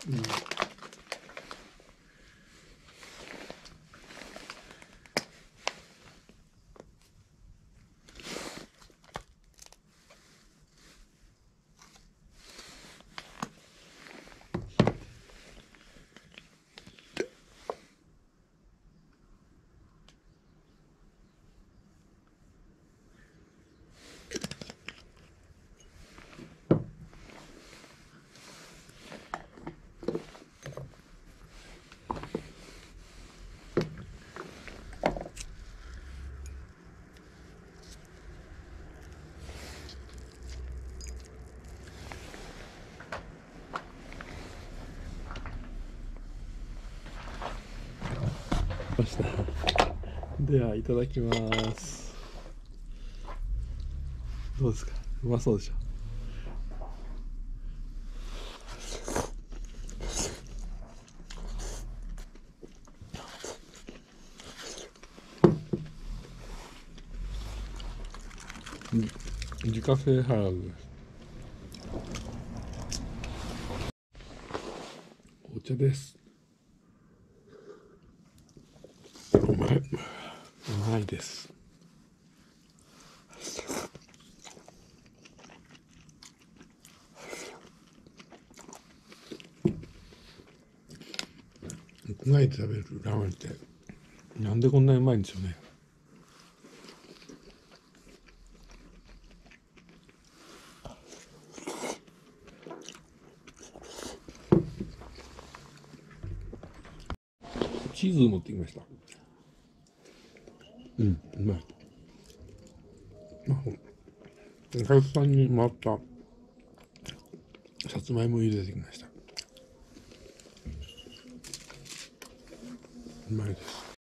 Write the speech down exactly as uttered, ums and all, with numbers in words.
うん。ました。では、いただきます。どうですか？うまそうでしょ？うん、自家製ハラルです。お茶です。うまい。うまいです。屋外で食べるラーメンってなんでこんなにうまいんでしょうね。チーズ持ってきました。うん、うまい。まあ、お客さんに回ったさつまいも茹でてきました。うまいです。